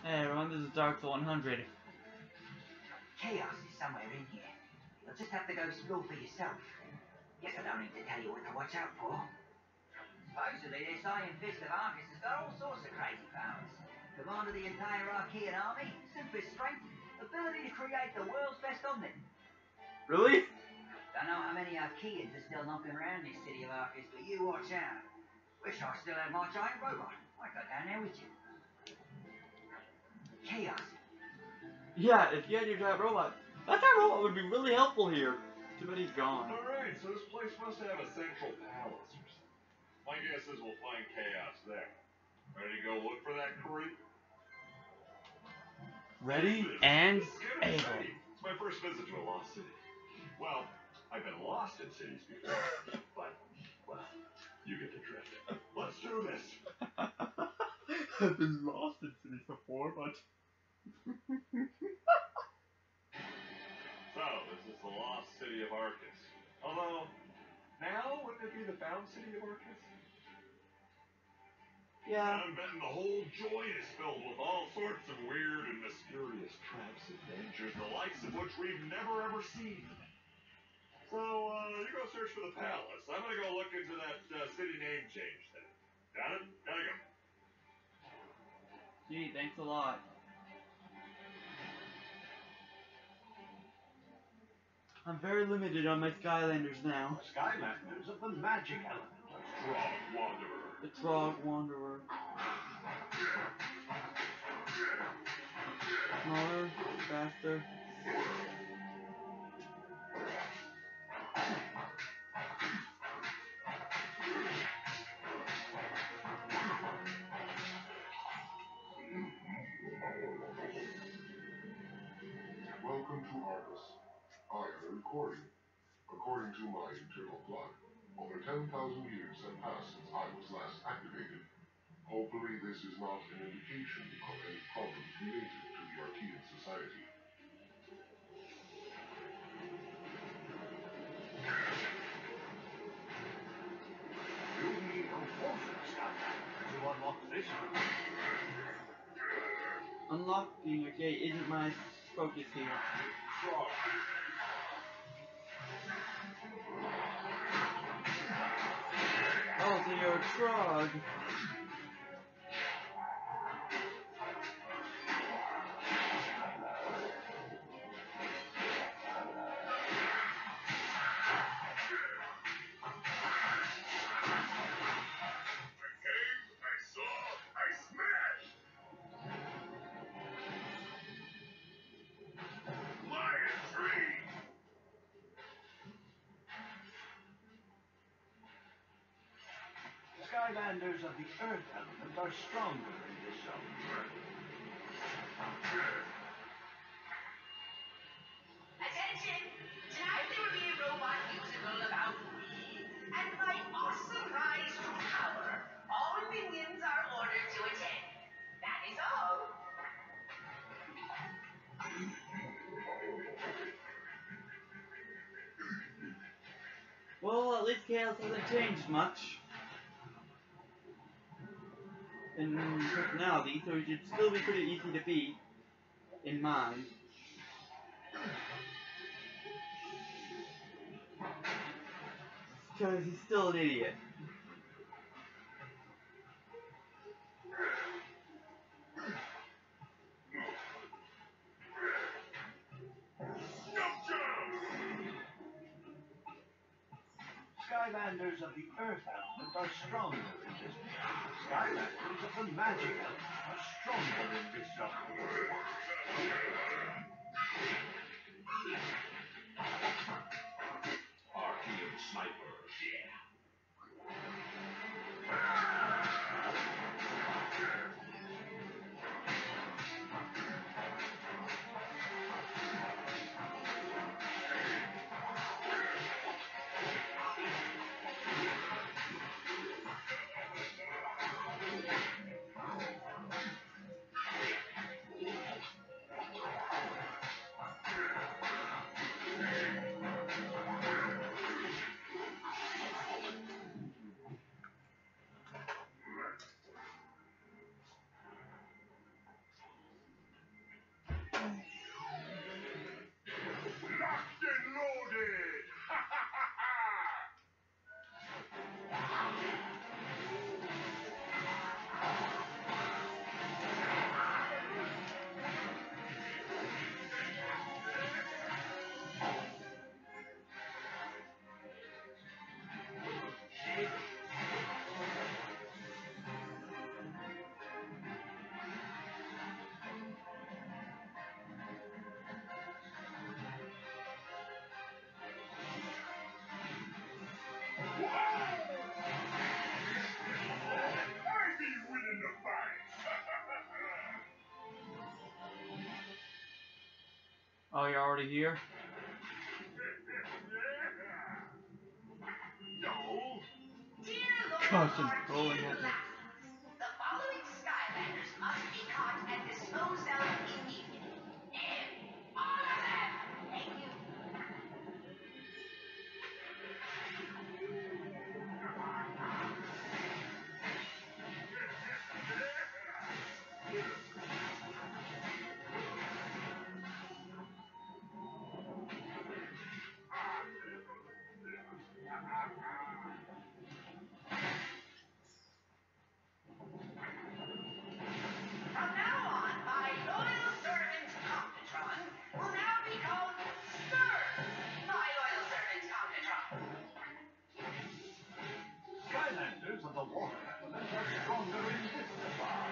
Hey everyone, this is Dark 100. Chaos is somewhere in here. You'll just have to go explore for yourself. Guess I don't need to tell you what to watch out for. Supposedly, this Iron Fist of Argus has got all sorts of crazy powers. Command of the entire Archean army, super strength, ability to create the world's best omelet. Really? Don't know how many Archeans are still knocking around this city of Argus, but you watch out. Wish I still had my giant robot. I'd go down there with you. Chaos. Yeah, if you had your giant robot, that giant robot would be really helpful here. Too bad he's gone. Alright, so this place must have a central palace or something. My guess is we'll find chaos there. Ready to go look for that creep? Ready and Skinner able. City. It's my first visit to a lost city. Well, I've been lost in cities before, but, well, you get the drift. Let's do this! I've been lost in cities before, but... So, this is the lost city of Arcus. Although, now, wouldn't it be the found city of Arcus? Yeah. I'm betting the whole joint is filled with all sorts of weird and mysterious traps and dangers, the likes of which we've never ever seen. So, you go search for the palace. I'm gonna go look into that city name change thing. Got it? Gotta go. Gee, thanks a lot. I'm very limited on my Skylanders now. Skylanders of the magic element. Trog Wanderer. The Trog Wanderer. Smaller, faster. Welcome to Argus. I am a recording. According to my internal clock, over 10,000 years have passed since I was last activated. Hopefully this is not an indication of any problems related to the Archean Society. You need no fortune, Skylander, to unlock this room. Unlocking a gate isn't my focus here. Trog. Oh, so you're a Trog. Skylanders of the earth element are stronger in this zone. Attention! Tonight there will be a robot musical about me and my awesome rise to power. All minions are ordered to attend. That is all. Well, at least Chaos hasn't changed much in personality, so he should still be pretty easy to beat in mind. Because he's still an idiot. Skylanders of the earth element are stronger in this zone. Skylanders of the magic element are stronger in this zone. Archean Sniper. Yeah. Oh, you're already here? No. Dear Lord Caution, Arthur rolling hazard. Lacklands, the following Skylanders must be caught and disposed of immediately. All of them! Thank you. From now on, my loyal servant Comptron will now be called Spurs, my loyal servant Comptron. Skylanders of the water element are stronger in Vistafar.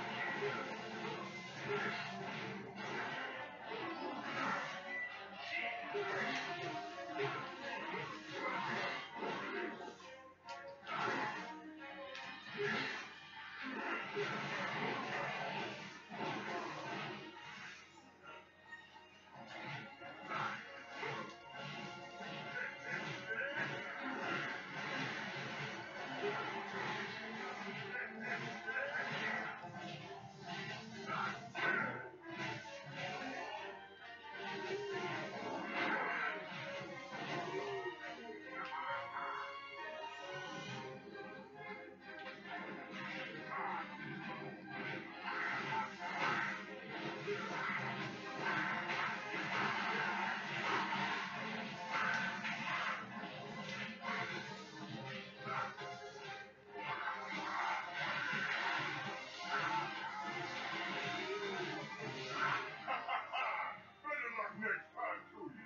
Better luck next time to you.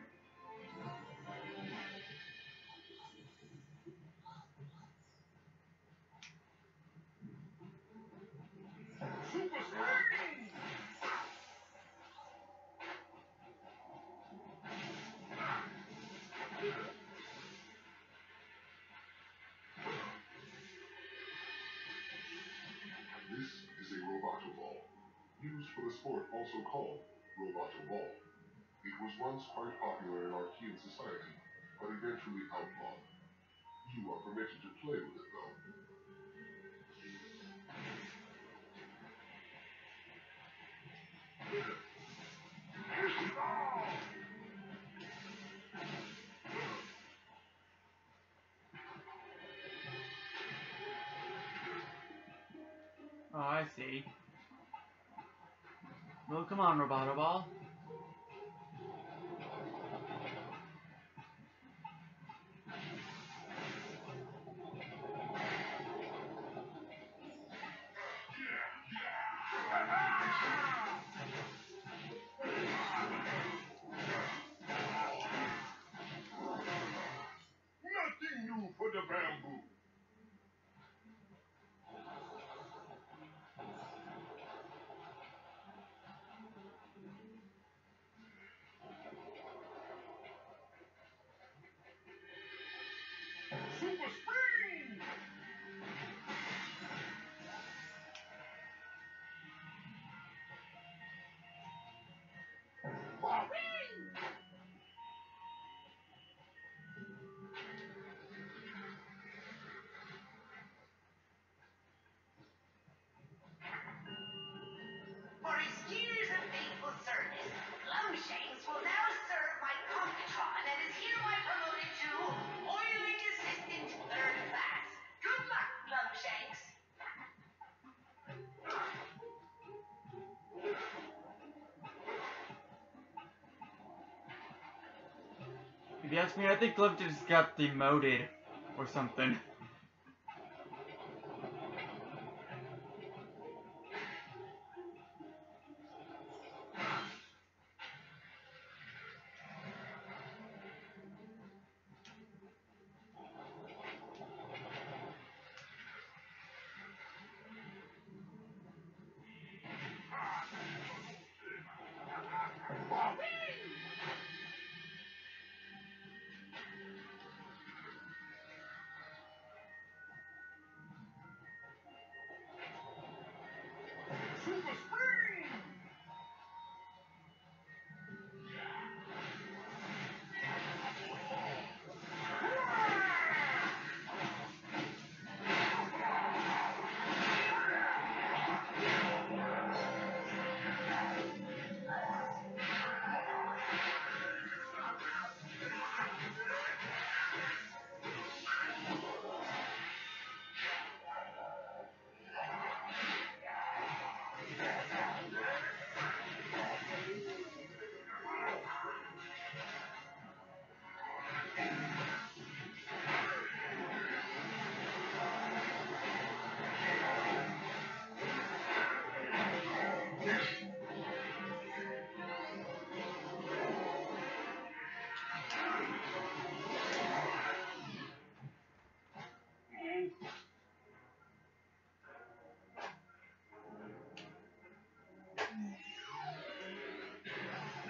Super Scream! This is a Roboto Ball, used for the sport also called Roboto Ball. It was once quite popular in Archean society, but eventually outlawed. You are permitted to play with it though. Oh, I see. Well, come on, Roboto Ball. Nothing new for the bamboo. Super Scream! For his years of faithful service, Glumshanks will now serve my Comptron and is hereby promoted to Oiling Assistant 3rd Class. Good luck, Glumshanks. If you ask me, I think Glove just got demoted or something.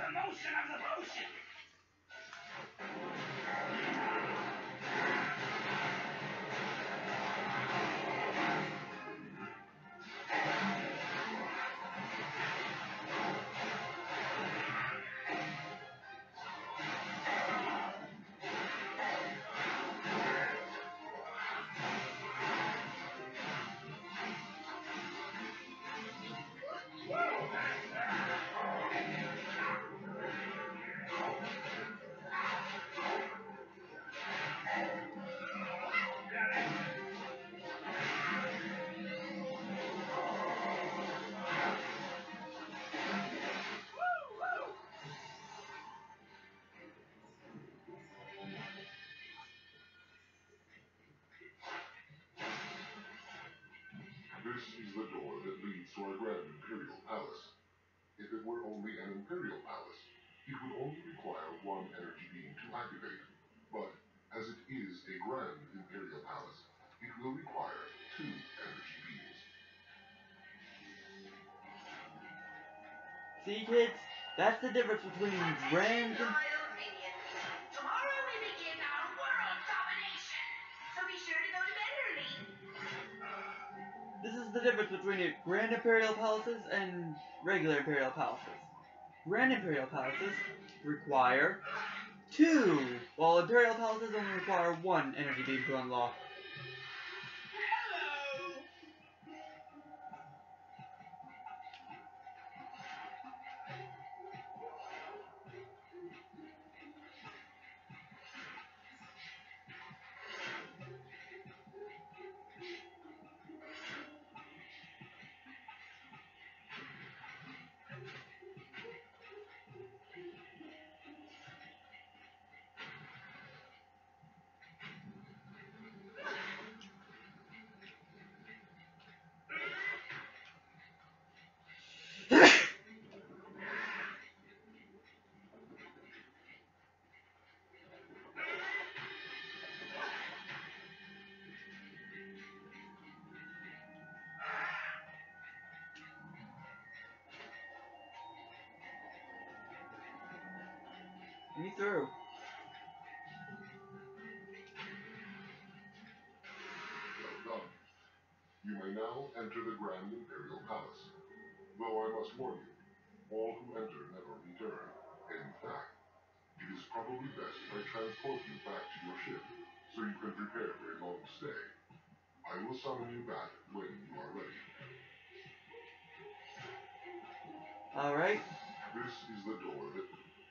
the motion of the potion. This is the door that leads to our Grand Imperial Palace. If it were only an Imperial Palace, it would only require one energy beam to activate. But as it is a Grand Imperial Palace, it will require 2 energy beams. See, kids? That's the difference between grand and... Royal minions. Tomorrow we begin our world domination. So be sure to go to bed early. This is the difference between Grand Imperial Palaces and regular Imperial Palaces. Grand Imperial Palaces require 2, while Imperial Palaces only require 1 energy beam to unlock. Hello. Me through. Well done. You may now enter the Grand Imperial Palace. Though I must warn you, all who enter never return. In fact, it is probably best if I transport you back to your ship, so you can prepare for a long stay. I will summon you back when you are ready. Alright. This is the door that...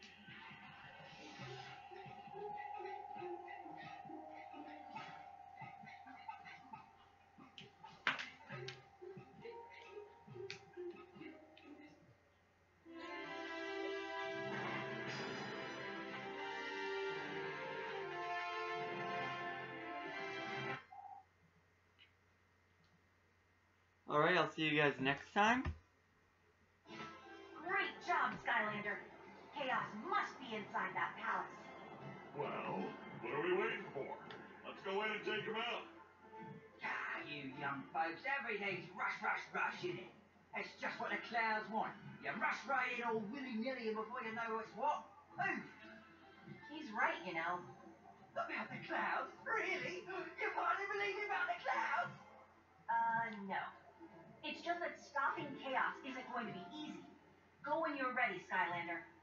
Alright, I'll see you guys next time. Great job, Skylander. Chaos must be inside that palace. Well, what are we waiting for? Let's go in and take him out. Ah, you young folks, everything's rush, rush, rush, innit? That's just what the clouds want. You rush right in all willy-nilly and before you know what's what, poof! He's right, you know. About the clouds? Really? You hardly believe me about the clouds? No. It's just that stopping Chaos isn't going to be easy. Go when you're ready, Skylander.